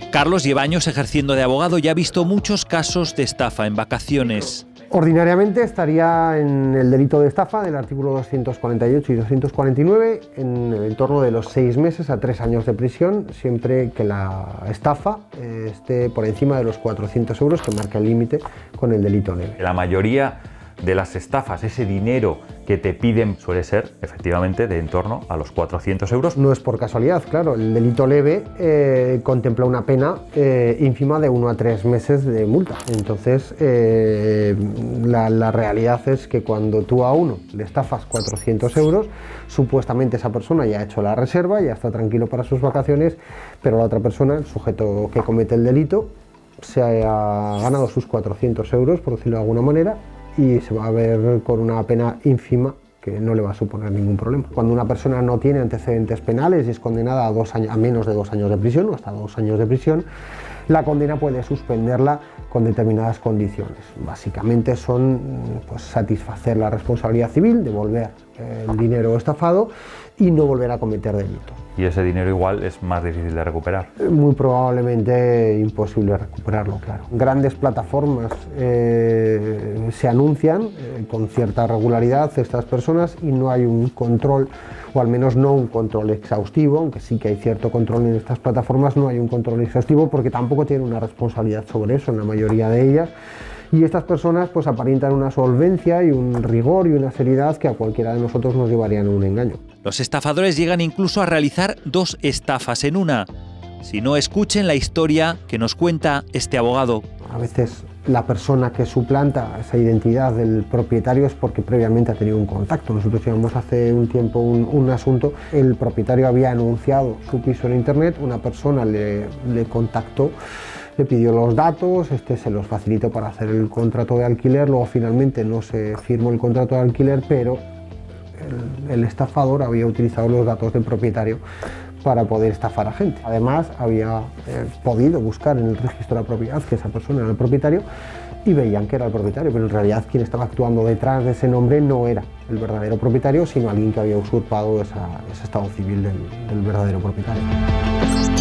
Carlos lleva años ejerciendo de abogado y ha visto muchos casos de estafa en vacaciones. Ordinariamente estaría en el delito de estafa del artículo 248 y 249 en el entorno de los 6 meses a 3 años de prisión, siempre que la estafa esté por encima de los 400 euros que marca el límite con el delito leve. La mayoría de las estafas, ese dinero que te piden suele ser efectivamente de en torno a los 400 euros. No es por casualidad, claro, el delito leve contempla una pena ínfima de 1 a 3 meses de multa. Entonces la realidad es que cuando tú a uno le estafas 400 euros, supuestamente esa persona ya ha hecho la reserva, ya está tranquilo para sus vacaciones, pero la otra persona, el sujeto que comete el delito, se ha ganado sus 400 euros, por decirlo de alguna manera, y se va a ver con una pena ínfima que no le va a suponer ningún problema. Cuando una persona no tiene antecedentes penales y es condenada a menos de 2 años de prisión o hasta 2 años de prisión, la condena puede suspenderla con determinadas condiciones. Básicamente son pues, satisfacer la responsabilidad civil, devolver el dinero estafado y no volver a cometer delito. Y ese dinero igual es más difícil de recuperar. Muy probablemente imposible recuperarlo, claro. Grandes plataformas se anuncian con cierta regularidad estas personas y no hay un control, o al menos no un control exhaustivo, aunque sí que hay cierto control en estas plataformas, no hay un control exhaustivo porque tampoco tienen una responsabilidad sobre eso en la mayoría de ellas. Y estas personas pues aparentan una solvencia y un rigor y una seriedad que a cualquiera de nosotros nos llevarían a un engaño. Los estafadores llegan incluso a realizar 2 estafas en una. Si no, escuchen la historia que nos cuenta este abogado. A veces la persona que suplanta esa identidad del propietario es porque previamente ha tenido un contacto. Nosotros llevamos hace un tiempo un asunto, el propietario había anunciado su piso en internet, una persona le contactó, le pidió los datos, se los facilitó para hacer el contrato de alquiler, luego finalmente no se firmó el contrato de alquiler, pero el estafador había utilizado los datos del propietario para poder estafar a gente. Además, había podido buscar en el registro de la propiedad que esa persona era el propietario y veían que era el propietario, pero en realidad quien estaba actuando detrás de ese nombre no era el verdadero propietario, sino alguien que había usurpado ese estado civil del verdadero propietario.